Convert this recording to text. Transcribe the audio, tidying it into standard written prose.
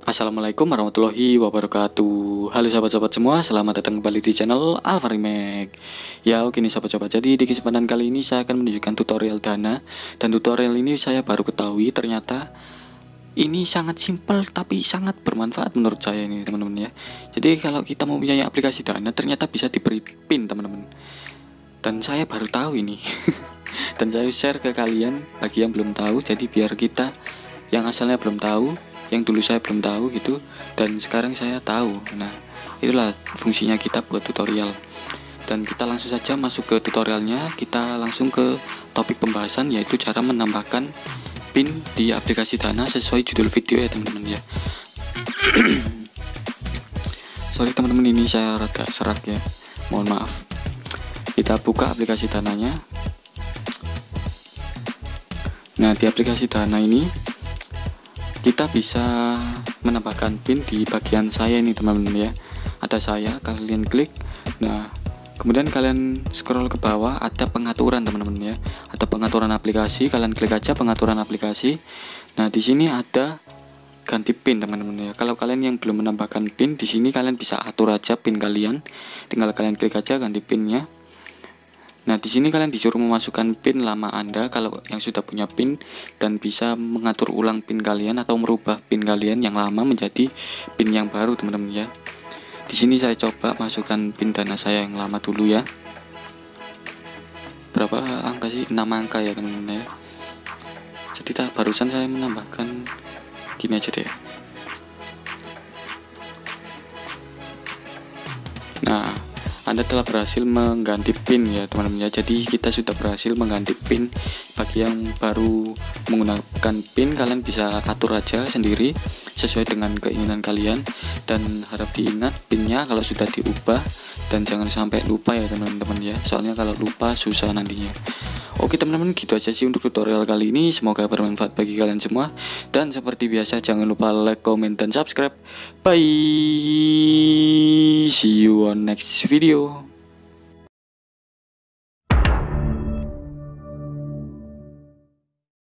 Assalamualaikum warahmatullahi wabarakatuh. Halo sahabat-sahabat semua, selamat datang kembali di channel Alfa Remake. Ya oke nih sahabat-sahabat, jadi di kesempatan kali ini saya akan menunjukkan tutorial Dana. Dan tutorial ini saya baru ketahui ternyata ini sangat simpel tapi sangat bermanfaat menurut saya ini teman-teman ya. Jadi kalau kita mau punya aplikasi Dana ternyata bisa diberi pin teman-teman. Dan saya baru tahu ini. Dan saya share ke kalian bagi yang belum tahu, jadi biar kita yang asalnya belum tahu, yang dulu saya belum tahu gitu, dan sekarang saya tahu. Nah itulah fungsinya kita buat tutorial. Dan kita langsung saja masuk ke tutorialnya. Kita langsung ke topik pembahasan, yaitu cara menambahkan pin di aplikasi Dana sesuai judul video ya teman-teman ya. Sorry teman-teman, ini saya rada serak ya, mohon maaf. Kita buka aplikasi Dananya. Nah di aplikasi Dana ini kita bisa menambahkan pin di bagian saya ini teman-teman ya. Ada saya, kalian klik. Nah kemudian kalian scroll ke bawah, ada pengaturan teman-teman ya. Ada pengaturan aplikasi, kalian klik aja pengaturan aplikasi. Nah di sini ada ganti pin teman-teman ya. Kalau kalian yang belum menambahkan pin, di sini kalian bisa atur aja pin kalian. Tinggal kalian klik aja ganti pinnya. Nah di sini kalian disuruh memasukkan pin lama Anda kalau yang sudah punya pin, dan bisa mengatur ulang pin kalian atau merubah pin kalian yang lama menjadi pin yang baru teman-teman ya. Di sini saya coba masukkan pin Dana saya yang lama dulu ya. Berapa angka sih? 6 angka ya teman-teman ya. Jadi barusan saya menambahkan gini aja deh. Nah Anda telah berhasil mengganti pin ya teman-teman ya. Jadi kita sudah berhasil mengganti pin. Bagi yang baru menggunakan pin, kalian bisa atur aja sendiri sesuai dengan keinginan kalian. Dan harap diingat pinnya kalau sudah diubah, dan jangan sampai lupa ya teman-teman ya. Soalnya kalau lupa susah nantinya. Oke teman-teman, gitu aja sih untuk tutorial kali ini. Semoga bermanfaat bagi kalian semua. Dan seperti biasa jangan lupa like, comment, dan subscribe. Bye. See you on next video.